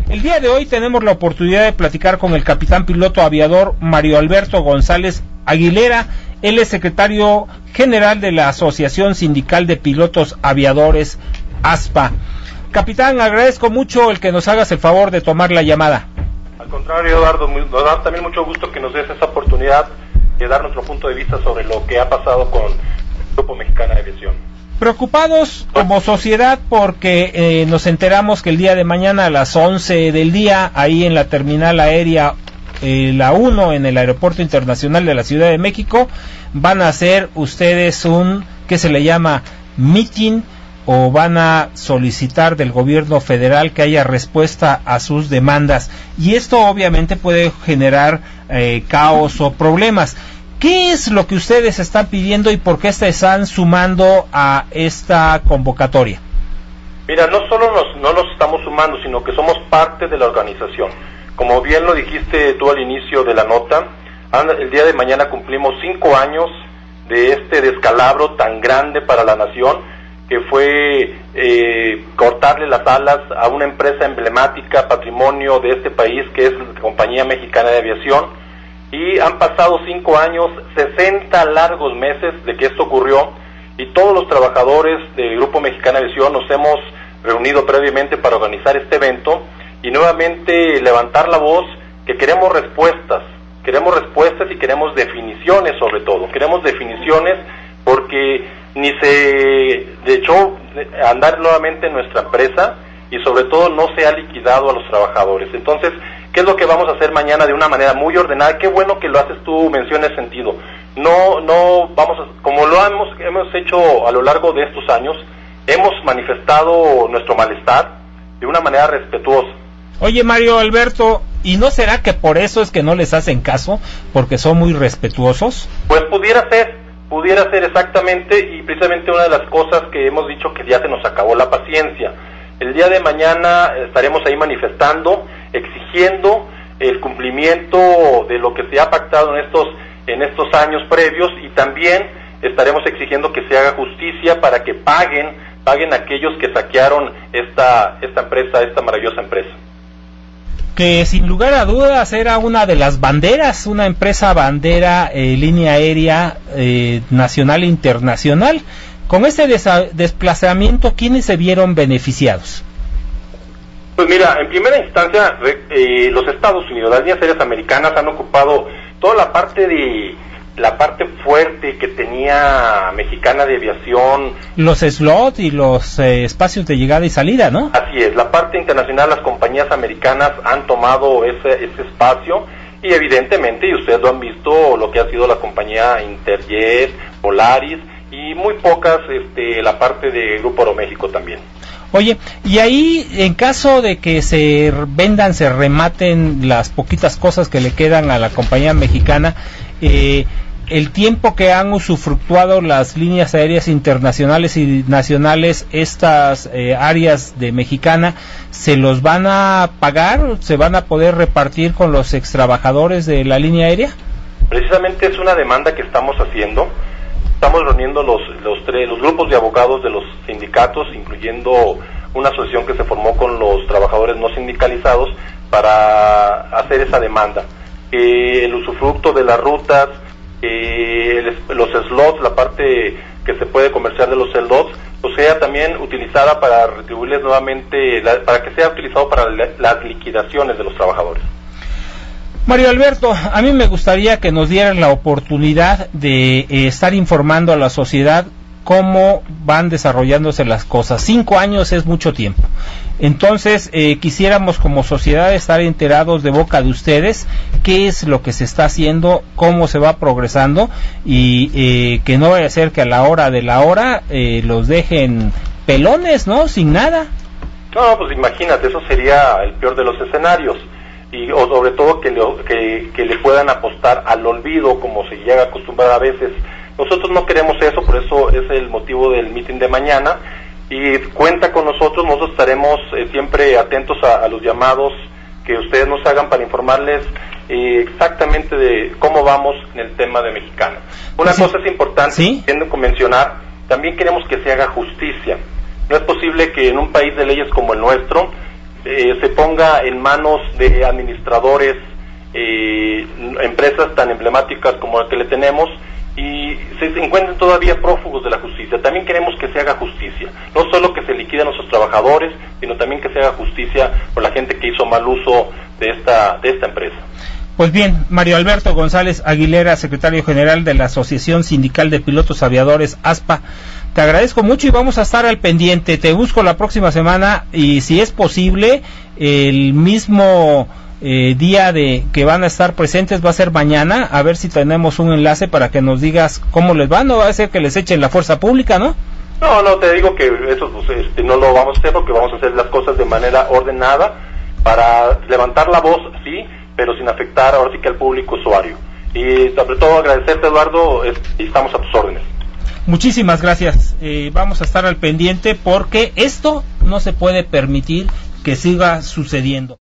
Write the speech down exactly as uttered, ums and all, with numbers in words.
El día de hoy tenemos la oportunidad de platicar con el capitán piloto aviador Mario Alberto González Aguilera. Él es secretario general de la Asociación Sindical de Pilotos Aviadores, ASPA. Capitán, agradezco mucho el que nos hagas el favor de tomar la llamada. Al contrario, Eduardo, nos da también mucho gusto que nos des esa oportunidad de dar nuestro punto de vista sobre lo que ha pasado con el Grupo Mexicana de Aviación. Preocupados como sociedad porque eh, nos enteramos que el día de mañana a las once del día, ahí en la terminal aérea eh, la uno, en el Aeropuerto Internacional de la Ciudad de México, van a hacer ustedes un, ¿qué se le llama? Meeting, o van a solicitar del gobierno federal que haya respuesta a sus demandas, y esto obviamente puede generar eh, caos o problemas. ¿Qué es lo que ustedes están pidiendo y por qué se están sumando a esta convocatoria? Mira, no solo nos, no nos estamos sumando, sino que somos parte de la organización. Como bien lo dijiste tú al inicio de la nota, el día de mañana cumplimos cinco años de este descalabro tan grande para la nación, que fue eh, cortarle las alas a una empresa emblemática, patrimonio de este país, que es la Compañía Mexicana de Aviación, y han pasado cinco años, sesenta largos meses de que esto ocurrió, y todos los trabajadores del Grupo Mexicana de Aviación nos hemos reunido previamente para organizar este evento, y nuevamente levantar la voz que queremos respuestas, queremos respuestas y queremos definiciones sobre todo, queremos definiciones porque ni se echó a andar nuevamente en nuestra empresa y sobre todo no se ha liquidado a los trabajadores. Entonces, ¿qué es lo que vamos a hacer mañana de una manera muy ordenada? Qué bueno que lo haces tú, mención en ese sentido. No, no vamos a, como lo hemos, hemos hecho a lo largo de estos años, hemos manifestado nuestro malestar de una manera respetuosa. Oye, Mario Alberto, ¿y no será que por eso es que no les hacen caso, porque son muy respetuosos? Pues pudiera ser. Pudiera ser exactamente, y precisamente una de las cosas que hemos dicho que ya se nos acabó la paciencia. El día de mañana estaremos ahí manifestando, exigiendo el cumplimiento de lo que se ha pactado en estos, en estos años previos, y también estaremos exigiendo que se haga justicia para que paguen, paguen aquellos que saquearon esta, esta empresa, esta maravillosa empresa. Que sin lugar a dudas era una de las banderas, una empresa bandera, eh, línea aérea eh, nacional e internacional. Con este desa- desplazamiento, ¿quiénes se vieron beneficiados? Pues mira, en primera instancia, eh, los Estados Unidos, las líneas aéreas americanas han ocupado toda la parte de la parte fuerte que tenía Mexicana de Aviación. Los slots y los eh, espacios de llegada y salida, ¿no? Así es, la parte internacional, las compañías americanas han tomado ese, ese espacio, y evidentemente, y ustedes lo han visto, lo que ha sido la compañía Interjet, Polaris, y muy pocas este, la parte de Grupo Aeroméxico también. Oye, y ahí, en caso de que se vendan, se rematen las poquitas cosas que le quedan a la compañía mexicana, eh, el tiempo que han usufructuado las líneas aéreas internacionales y nacionales, estas eh, áreas de Mexicana, ¿se los van a pagar? ¿Se van a poder repartir con los extrabajadores de la línea aérea? Precisamente es una demanda que estamos haciendo. Estamos reuniendo los, los, tres, los grupos de abogados de los sindicatos, incluyendo una asociación que se formó con los trabajadores no sindicalizados, para hacer esa demanda. Eh, el usufructo de las rutas, eh, el, los slots, la parte que se puede comerciar de los slots, pues sea también utilizada para retribuirles nuevamente, la, para que sea utilizado para la, las liquidaciones de los trabajadores. Mario Alberto, a mí me gustaría que nos dieran la oportunidad de eh, estar informando a la sociedad cómo van desarrollándose las cosas. Cinco años es mucho tiempo. Entonces, eh, quisiéramos como sociedad estar enterados de boca de ustedes qué es lo que se está haciendo, cómo se va progresando, y eh, que no vaya a ser que a la hora de la hora eh, los dejen pelones, ¿no? Sin nada. No, pues imagínate, eso sería el peor de los escenarios. Y o sobre todo que le, que, que le puedan apostar al olvido, como se llega a acostumbrar a veces. Nosotros no queremos eso, por eso es el motivo del meeting de mañana, y cuenta con nosotros. Nosotros estaremos eh, siempre atentos a, a los llamados que ustedes nos hagan para informarles eh, exactamente de cómo vamos en el tema de Mexicana. Una sí. cosa es importante, ¿sí? Quiero mencionar, también queremos que se haga justicia. No es posible que en un país de leyes como el nuestro eh, se ponga en manos de administradores, eh, empresas tan emblemáticas como la que le tenemos, y se encuentren todavía prófugos de la justicia. También queremos que se haga justicia, no solo que se liquiden a nuestros trabajadores, sino también que se haga justicia por la gente que hizo mal uso de esta, de esta empresa. Pues bien, Mario Alberto González Aguilera, secretario general de la Asociación Sindical de Pilotos Aviadores, ASPA, te agradezco mucho y vamos a estar al pendiente. Te busco la próxima semana y, si es posible, el mismo eh, día de que van a estar presentes va a ser mañana, a ver si tenemos un enlace para que nos digas cómo les va. No va a ser que les echen la fuerza pública, ¿no? No, no, te digo que eso pues, este, no lo vamos a hacer, porque vamos a hacer las cosas de manera ordenada para levantar la voz, sí, pero sin afectar ahora sí que al público usuario. Y sobre todo agradecerte, Eduardo, y estamos a tus órdenes. Muchísimas gracias. Eh, vamos a estar al pendiente porque esto no se puede permitir que siga sucediendo.